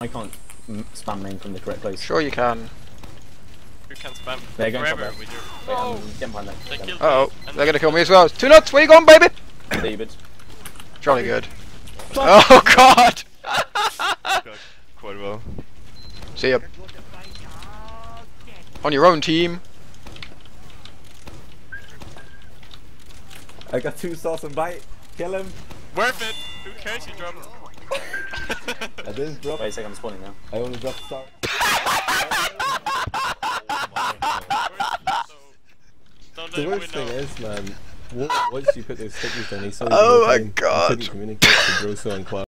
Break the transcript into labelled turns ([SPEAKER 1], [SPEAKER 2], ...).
[SPEAKER 1] I can't spam main from the correct place.
[SPEAKER 2] Sure you can.
[SPEAKER 3] You can spam
[SPEAKER 1] They're going
[SPEAKER 3] wherever
[SPEAKER 1] top
[SPEAKER 3] we do.
[SPEAKER 1] Wait, get behind them.
[SPEAKER 3] They killed
[SPEAKER 2] Uh oh,
[SPEAKER 3] me.
[SPEAKER 2] they're gonna kill me as well. 2 nuts, where you going, baby?
[SPEAKER 1] David.
[SPEAKER 2] Jolly good. Oh god!
[SPEAKER 4] Quite well.
[SPEAKER 2] See ya. On your own team.
[SPEAKER 5] I got 2 sauce and bite. Kill him.
[SPEAKER 3] Worth it! Who cares you drop?
[SPEAKER 5] I didn't drop.
[SPEAKER 1] Wait a second, I'm spawning now.
[SPEAKER 5] I only dropped star.
[SPEAKER 3] Don't let
[SPEAKER 5] The
[SPEAKER 3] him
[SPEAKER 5] worst
[SPEAKER 3] win
[SPEAKER 5] thing
[SPEAKER 3] now.
[SPEAKER 5] is, man, once you put those stickers down, he saw you
[SPEAKER 2] Oh
[SPEAKER 5] the
[SPEAKER 2] my
[SPEAKER 5] time, he
[SPEAKER 2] God.
[SPEAKER 5] couldn't communicate to Broso and Cloud.